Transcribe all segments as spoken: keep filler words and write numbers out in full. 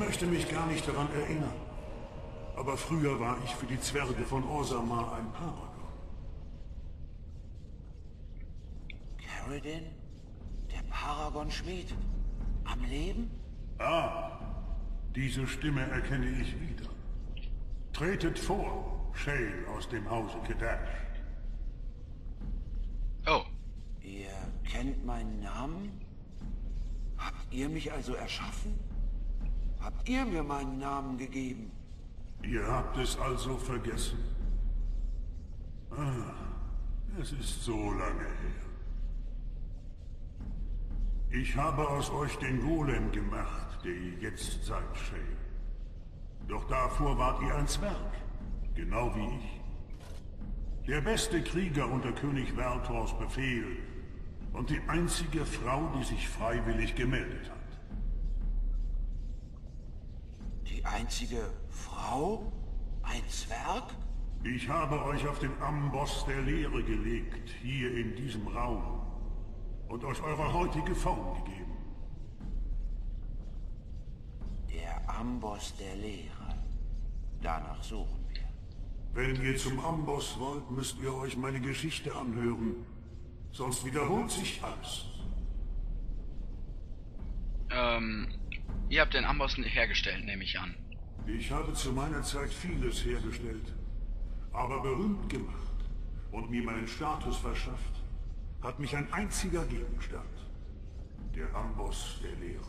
möchte mich gar nicht daran erinnern. Aber früher war ich für die Zwerge von Orzammar ein Paragon. Caridin? Der Paragon-Schmied? Am Leben? Ah, diese Stimme erkenne ich wieder. Tretet vor, Shale aus dem Hause Kadash. Oh. Ihr kennt meinen Namen? Habt ihr mich also erschaffen? Habt ihr mir meinen Namen gegeben? Ihr habt es also vergessen. Ah, es ist so lange her. Ich habe aus euch den Golem gemacht, der ihr jetzt seid, Shale. Doch davor wart ihr ein Zwerg, genau wie ich. Der beste Krieger unter König Vertors Befehl und die einzige Frau, die sich freiwillig gemeldet hat. Die einzige Frau? Ein Zwerg? Ich habe euch auf den Amboss der Leere gelegt, hier in diesem Raum, und euch eure heutige Form gegeben. Der Amboss der Leere. Danach suchen wir. Wenn ihr zum Amboss wollt, müsst ihr euch meine Geschichte anhören. Sonst wiederholt sich alles. Ähm, ihr habt den Amboss hergestellt, nehme ich an. Ich habe zu meiner Zeit vieles hergestellt, aber berühmt gemacht und mir meinen Status verschafft, hat mich ein einziger Gegenstand. Der Amboss der Leere.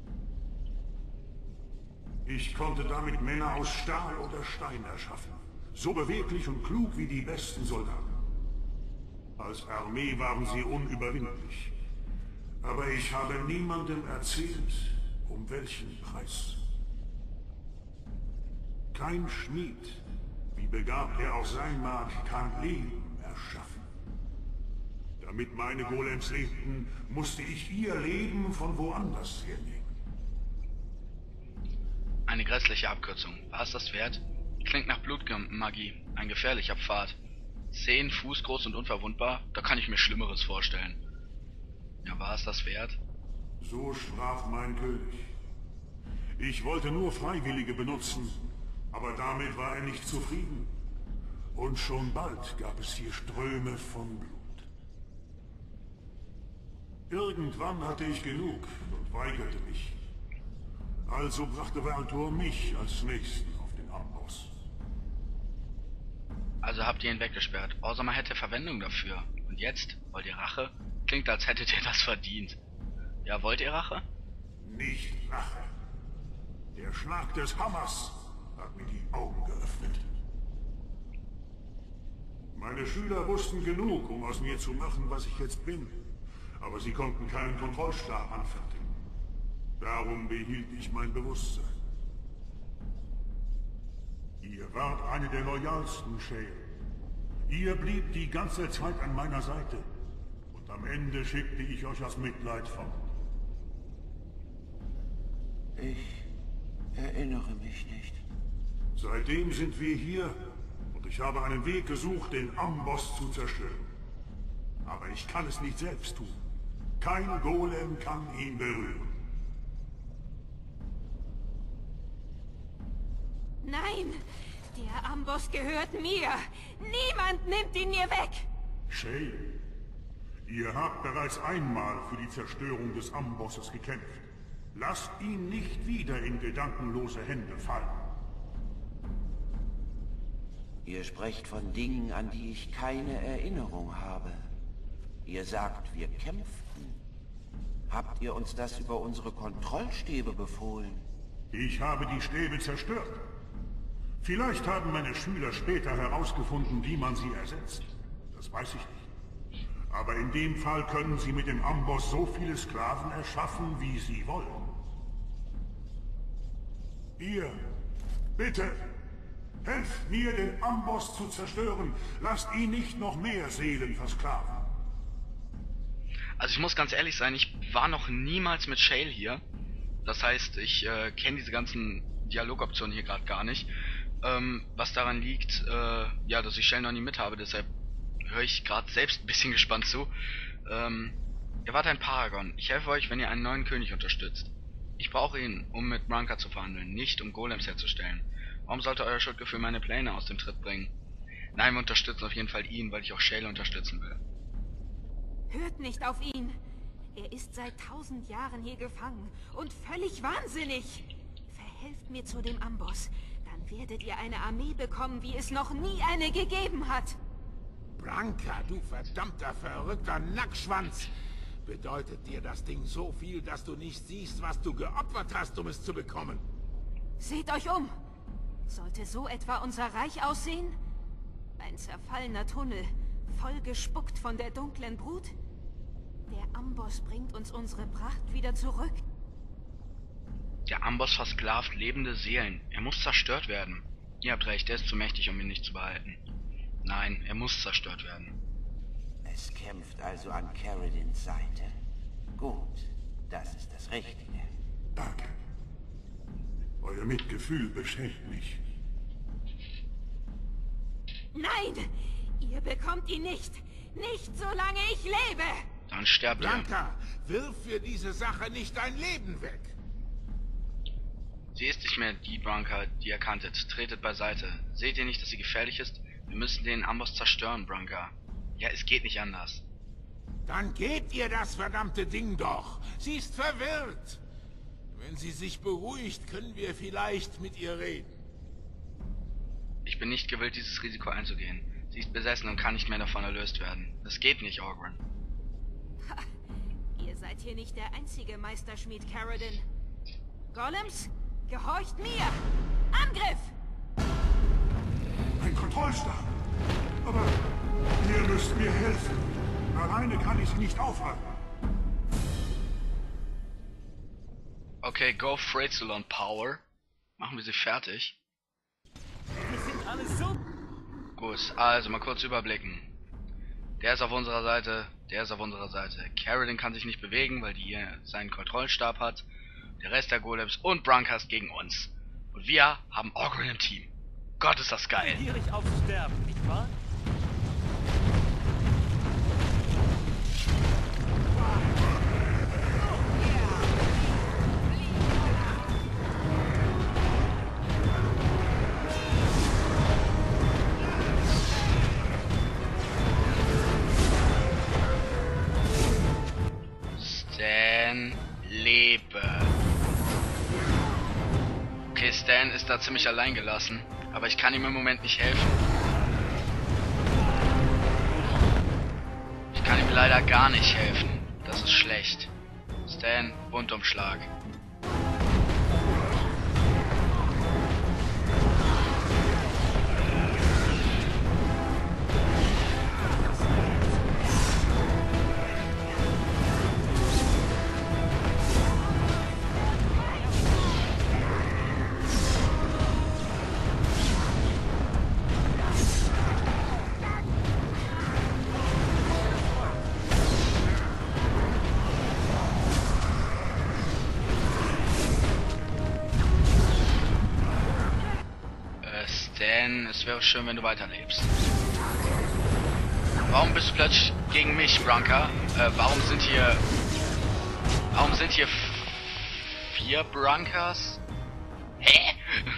Ich konnte damit Männer aus Stahl oder Stein erschaffen. So beweglich und klug wie die besten Soldaten. Als Armee waren sie unüberwindlich. Aber ich habe niemandem erzählt, um welchen Preis. Kein Schmied, wie begabt er auch sein mag, kann Leben erschaffen. Damit meine Golems lebten, musste ich ihr Leben von woanders hernehmen. Eine grässliche Abkürzung. War es das wert? Klingt nach Blutmagie. Ein gefährlicher Pfad. Zehn Fuß groß und unverwundbar? Da kann ich mir Schlimmeres vorstellen. Ja, war es das wert? So sprach mein König. Ich wollte nur Freiwillige benutzen, aber damit war er nicht zufrieden. Und schon bald gab es hier Ströme von Blut. Irgendwann hatte ich genug und weigerte mich. Also brachte Vertor mich als Nächsten auf den Amboss. Also habt ihr ihn weggesperrt. Orzammar hätte Verwendung dafür. Und jetzt? Wollt ihr Rache? Klingt, als hättet ihr das verdient. Ja, wollt ihr Rache? Nicht Rache. Der Schlag des Hammers hat mir die Augen geöffnet. Meine Schüler wussten genug, um aus mir zu machen, was ich jetzt bin. Aber sie konnten keinen Kontrollstab anfertigen. Darum behielt ich mein Bewusstsein. Ihr wart eine der loyalsten, Shale. Ihr blieb die ganze Zeit an meiner Seite. Und am Ende schickte ich euch aus Mitleid fort. Ich erinnere mich nicht. Seitdem sind wir hier und ich habe einen Weg gesucht, den Amboss zu zerstören. Aber ich kann es nicht selbst tun. Kein Golem kann ihn berühren. Nein, der Amboss gehört mir. Niemand nimmt ihn mir weg. Shale, ihr habt bereits einmal für die Zerstörung des Ambosses gekämpft. Lasst ihn nicht wieder in gedankenlose Hände fallen. Ihr sprecht von Dingen, an die ich keine Erinnerung habe. Ihr sagt, wir kämpften. Habt ihr uns das über unsere Kontrollstäbe befohlen? Ich habe die Stäbe zerstört. Vielleicht haben meine Schüler später herausgefunden, wie man sie ersetzt. Das weiß ich nicht. Aber in dem Fall können sie mit dem Amboss so viele Sklaven erschaffen, wie sie wollen. Ihr, bitte, helft mir, den Amboss zu zerstören. Lasst ihn nicht noch mehr Seelen versklaven. Also ich muss ganz ehrlich sein, ich war noch niemals mit Shale hier. Das heißt, ich äh, kenne diese ganzen Dialogoptionen hier gerade gar nicht. Ähm, was daran liegt, äh, ja, dass ich Shale noch nie mit habe, deshalb höre ich gerade selbst ein bisschen gespannt zu. Ähm, ihr wart ein Paragon. Ich helfe euch, wenn ihr einen neuen König unterstützt. Ich brauche ihn, um mit Branka zu verhandeln, nicht um Golems herzustellen. Warum sollte euer Schuldgefühl meine Pläne aus dem Tritt bringen? Nein, wir unterstützen auf jeden Fall ihn, weil ich auch Shale unterstützen will. Hört nicht auf ihn. Er ist seit tausend Jahren hier gefangen und völlig wahnsinnig. Verhelft mir zu dem Amboss. Dann werdet ihr eine Armee bekommen, wie es noch nie eine gegeben hat. Branka, du verdammter, verrückter Nackschwanz! Bedeutet dir das Ding so viel, dass du nicht siehst, was du geopfert hast, um es zu bekommen? Seht euch um! Sollte so etwa unser Reich aussehen? Ein zerfallener Tunnel, voll gespuckt von der dunklen Brut? Der Amboss bringt uns unsere Pracht wieder zurück. Der Amboss versklavt lebende Seelen. Er muss zerstört werden. Ihr habt recht, er ist zu mächtig, um ihn nicht zu behalten. Nein, er muss zerstört werden. Es kämpft also an Caridins Seite. Gut, das ist das Richtige. Danke. Euer Mitgefühl beschämt mich. Nein! Ihr bekommt ihn nicht! Nicht solange ich lebe! Dann sterbt ihr. Branka, wirf für diese Sache nicht dein Leben weg! Sie ist nicht mehr die Branka, die ihr kanntet. Tretet beiseite. Seht ihr nicht, dass sie gefährlich ist? Wir müssen den Amboss zerstören, Branka. Ja, es geht nicht anders. Dann gebt ihr das verdammte Ding doch! Sie ist verwirrt! Wenn sie sich beruhigt, können wir vielleicht mit ihr reden. Ich bin nicht gewillt, dieses Risiko einzugehen. Sie ist besessen und kann nicht mehr davon erlöst werden. Das geht nicht, Oghren. Ha, ihr seid hier nicht der einzige Meisterschmied, Caridin. Golems, gehorcht mir! Angriff! Ein Kontrollstab. Aber ihr müsst mir helfen. Alleine kann ich sie nicht aufhalten. Okay, go Frazelon Power. Machen wir sie fertig. Wir sind alle so... Gut, also mal kurz überblicken. Der ist auf unserer Seite, der ist auf unserer Seite. Caridin kann sich nicht bewegen, weil die hier seinen Kontrollstab hat. Der Rest der Golems und Branka ist gegen uns. Und wir haben Oghren im Team. Gott, ist das geil. gierig aufs Sterben, nicht wahr? Stan lebe. Okay, Stan ist da ziemlich allein gelassen, aber ich kann ihm im Moment nicht helfen. Ich kann ihm leider gar nicht helfen. Das ist schlecht. Stan, Rundumschlag. Denn es wäre schön, wenn du weiterlebst. Warum bist du plötzlich gegen mich, Branka? Äh, warum sind hier... Warum sind hier vier Brankas? Hä?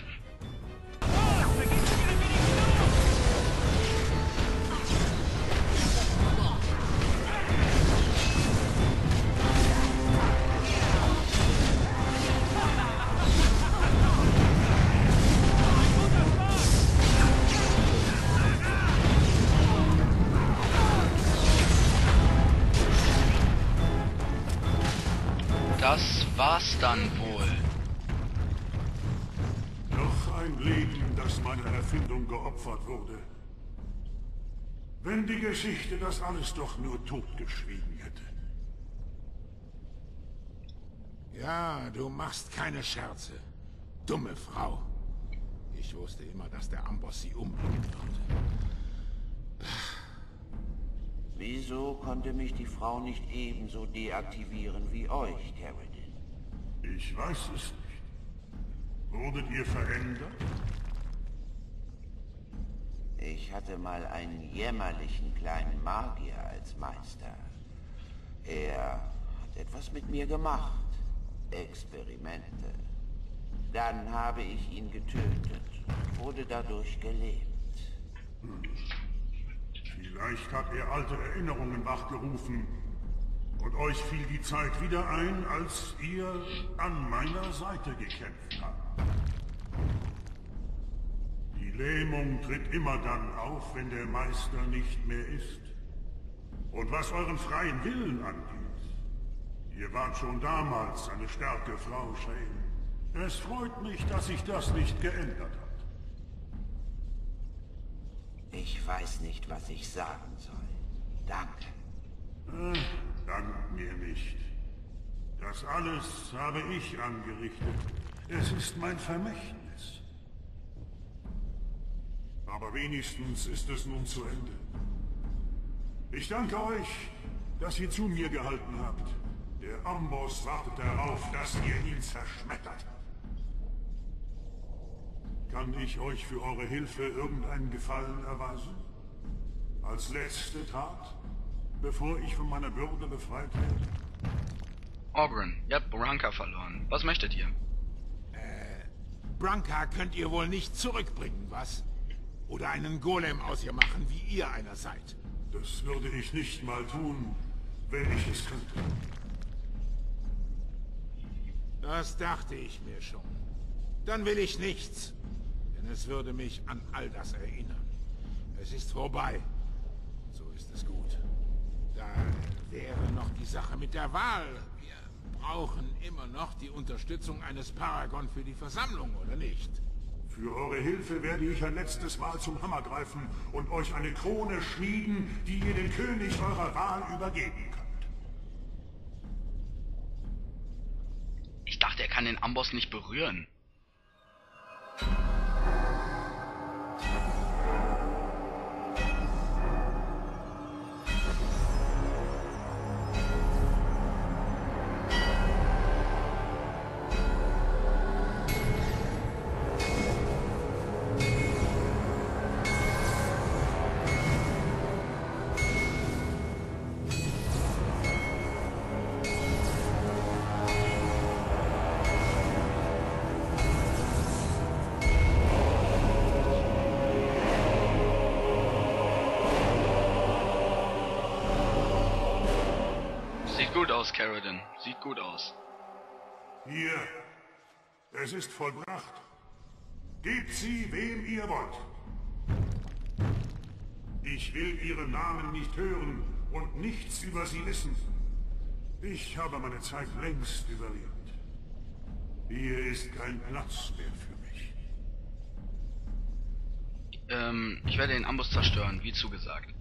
Das war's dann wohl. Noch ein Leben, das meiner Erfindung geopfert wurde. Wenn die Geschichte das alles doch nur totgeschwiegen hätte. Ja, du machst keine Scherze. Dumme Frau. Ich wusste immer, dass der Amboss sie umbringen würde. Wieso konnte mich die Frau nicht ebenso deaktivieren wie euch, Caridin? Ich weiß es nicht. Wurdet ihr verändert? Ich hatte mal einen jämmerlichen kleinen Magier als Meister. Er hat etwas mit mir gemacht. Experimente. Dann habe ich ihn getötet und wurde dadurch gelebt. Hm. Vielleicht hat er alte Erinnerungen wachgerufen. Und euch fiel die Zeit wieder ein, als ihr an meiner Seite gekämpft habt. Die Lähmung tritt immer dann auf, wenn der Meister nicht mehr ist. Und was euren freien Willen angeht, ihr wart schon damals eine starke Frau, Shane. Es freut mich, dass sich das nicht geändert hat. Ich weiß nicht, was ich sagen soll. Danke. Äh, dank mir nicht. Das alles habe ich angerichtet. Es ist mein Vermächtnis. Aber wenigstens ist es nun zu Ende. Ich danke euch, dass ihr zu mir gehalten habt. Der Amboss wartet darauf, dass ihr ihn zerschmettert. Kann ich euch für eure Hilfe irgendeinen Gefallen erweisen? Als letzte Tat, bevor ich von meiner Bürde befreit werde? Oghren, ihr habt Branka verloren. Was möchtet ihr? Äh, Branka könnt ihr wohl nicht zurückbringen, was? Oder einen Golem aus ihr machen, wie ihr einer seid. Das würde ich nicht mal tun, wenn ich es könnte. Das dachte ich mir schon. Dann will ich nichts. Denn es würde mich an all das erinnern. Es ist vorbei. So ist es gut. Da wäre noch die Sache mit der Wahl. Wir brauchen immer noch die Unterstützung eines Paragon für die Versammlung, oder nicht? Für eure Hilfe werde ich ein letztes Mal zum Hammer greifen und euch eine Krone schmieden, die ihr dem König eurer Wahl übergeben könnt. Ich dachte, er kann den Amboss nicht berühren. Sieht gut aus, Caradon. Sieht gut aus. Hier, es ist vollbracht. Gebt sie, wem ihr wollt. Ich will ihren Namen nicht hören und nichts über sie wissen. Ich habe meine Zeit längst überlebt. Hier ist kein Platz mehr für mich. Ähm, ich werde den Amboss zerstören, wie zugesagt.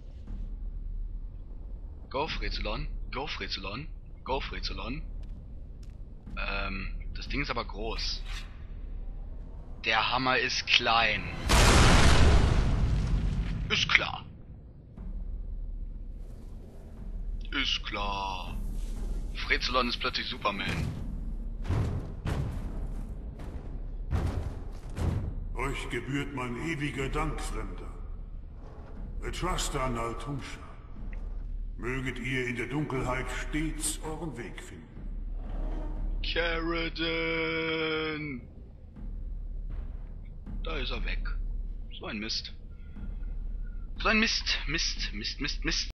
Go, Frezulon. Go, Frezulon. Go, Frezulon. Ähm, das Ding ist aber groß. Der Hammer ist klein. Ist klar. Ist klar. Frezulon ist plötzlich Superman. Euch gebührt mein ewiger Dank, Fremder. Etrasta Naltusha. Möget ihr in der Dunkelheit stets euren Weg finden. Caradon! Da ist er weg. So ein Mist. So ein Mist. Mist, Mist, Mist, Mist.